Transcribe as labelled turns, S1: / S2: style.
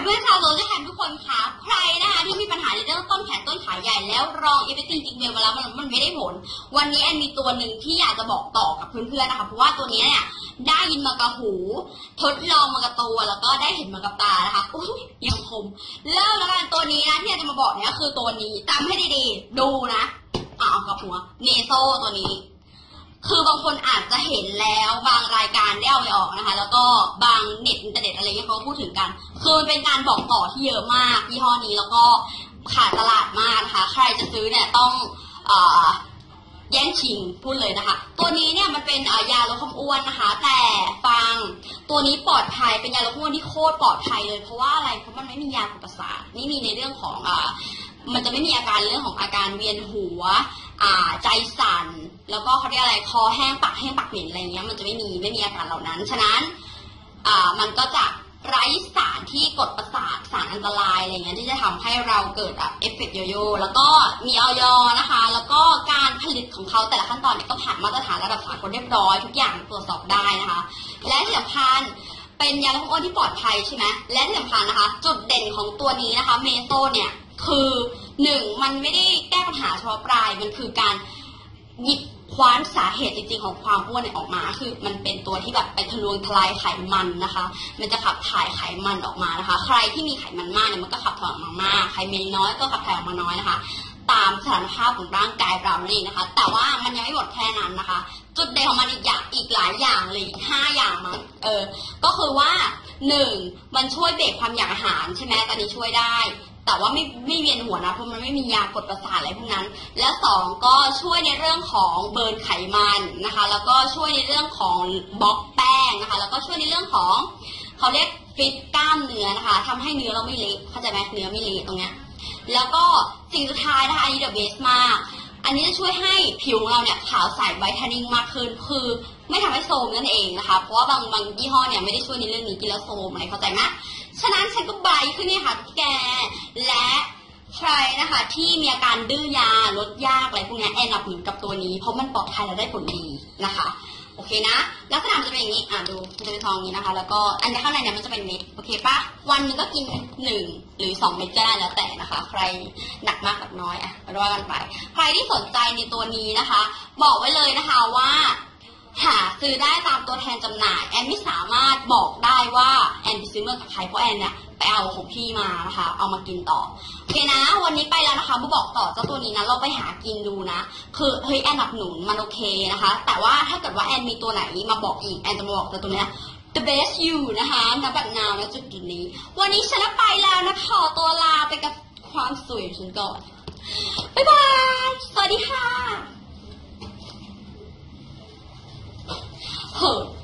S1: เพื่อนๆชาวโซเชียลแคมทุกคนคะใครนะคะที่มีปัญหาในเรื่องต้นแขนต้นขาใหญ่แล้วลองเอฟเฟกต์จริงๆมาแล้วมันไม่ได้ผลวันนี้แอนมีตัวหนึ่งที่อยากจะบอกต่อกับเพื่อนๆนะคะเพราะว่าตัวนี้เนี่ยได้ยินมากับหูทดลองมากับตัวแล้วก็ได้เห็นมากับตานะคะยังคมเริ่มแล้วกันตัวนี้นะที่จะมาบอกเนี่ยคือตัวนี้จำให้ดีๆดูนะเอากับหัวเนโซตัวนี้คือบางคนอาจจะเห็นแล้วบางรายการได้เอาไปออกนะคะแล้วก็บางเน็ตอินเทอร์เน็ตอะไรเงี้ยเขาพูดถึงกันคือมันเป็นการบอกต่อที่เยอะมากยี่ห้อนี้แล้วก็ขาดตลาดมากนะคะใครจะซื้อเนี่ยต้องแย่งชิงพูดเลยนะคะตัวนี้เนี่ยมันเป็นยาลดความอ้วนนะคะแต่ฟังตัวนี้ปลอดภัยเป็นยาลดความอ้วนที่โคตรปลอดภัยเลยเพราะว่าอะไรเพราะมันไม่มียากดประสาทไม่มีในเรื่องของมันจะไม่มีอาการเรื่องของอาการเวียนหัวใจสั่นแล้วก็เขาเรียกอะไรคอแห้งปากเหม็นอะไรเงี้ยมันจะไม่มีอาการเหล่านั้นฉะนั้นมันก็จะไร้สารที่กดประสาทสารอันตรายอะไรเงี้ยที่จะทำให้เราเกิดเอฟเฟกต์โยโย่แล้วก็มีออยนะคะแล้วก็การผลิตของเขาแต่ละขั้นตอนเนี่ยก็ผ่านมาตรฐานระดับสากลเรียบร้อยทุกอย่างตรวจสอบได้นะคะและที่สำคัญเป็นยาลดความอ้วนที่ปลอดภัยใช่ไหมและที่สำคัญนะคะจุดเด่นของตัวนี้นะคะเมโซเนี่ยคือ1มันไม่ได้แก้ปัญหาเฉพาะปลายมันคือการหยิบคว้านสาเหตุจริงๆของความอ้วนออกมาคือมันเป็นตัวที่แบบไปทะลวงทลายไขมันนะคะมันจะขับถ่ายไขมันออกมานะคะใครที่มีไขมันมากเนี่ยมันก็ขับถ่ายออกมามากใครมีน้อยก็ขับถ่ายออกมาน้อยนะคะตามสถานภาพของร่างกายเรานี่นะคะแต่ว่ามันยังไม่หมดแค่นั้นนะคะจุดเด่นของมันอีกหลายอย่างเลย5อย่างมั้งก็คือว่า1มันช่วยเบรกความอยากอาหารใช่ไหมตอนนี้ช่วยได้แต่ว่าไม่เวียนหัวนะเพราะมันไม่มียากดประสาทอะไรพวกนั้นและ2ก็ช่วยในเรื่องของเบิร์นไขมันนะคะแล้วก็ช่วยในเรื่องของบล็อกแป้งนะคะแล้วก็ช่วยในเรื่องของเขาเรียกฟิตกล้ามเนื้อนะคะทำให้เนื้อเราไม่เละเข้าใจไหมเนื้อไม่เละตรงเนี้ยแล้วก็สิ่งสุดท้ายนะคะอันนี้เดอะเบสมากอันนี้จะช่วยให้ผิวของเราเนี่ยขาวใสไวท์เทนนิ่งมากขึ้นคือไม่ทำให้โทรมนั่นเองนะคะเพราะว่าบางยี่ห้อเนี่ยไม่ได้ช่วยในเรื่องนี้กินแล้วโทรมอะไรเข้าใจไหมฉะนั้นฉันก็ไบขึ้นเนี่ยค่ะแกและใครนะคะที่มีอาการดื้อยาลดยากอะไรพวกนี้แอนนับหนุนกับตัวนี้เพราะมันปลอดภัยและได้ผลดีนะคะโอเคนะลักษณะมันจะเป็นอย่างนี้ดูมันจะเป็นทองอย่างนี้นะคะแล้วก็อันนี้ข้างในเนี่ยมันจะเป็นเม็ดโอเคปะวันนึงก็กิน1 หรือ 2 เม็ดก็ได้แล้วแต่นะคะใครหนักมากกับน้อยมาว่ากันไปใครที่สนใจในตัวนี้นะคะบอกไว้เลยนะคะว่าหาซื้อได้ตามตัวแทนจำหน่ายแอนไม่สามารถบอกได้ว่าแอนไปซื้อเมื่อกับใครเพราะแอนเนี่ยไปเอาของพี่มานะคะเอามากินต่อโอเคนะวันนี้ไปแล้วนะคะมาบอกต่อเจ้าตัวนี้นะเราไปหากินดูนะคือเฮ้ยแอนหนับหนุนมันโอเคนะคะแต่ว่าถ้าเกิดว่าแอนมีตัวไหนมาบอกอีกแอนจะมาบอกตัวนี้ the best you นะคะณบัดนาวณจุดนี้วันนี้ฉันไปแล้วนะขอตัวลาไปกับความสวยของฉันก่อนบ๊ายบายสวัสดีค่ะ hurt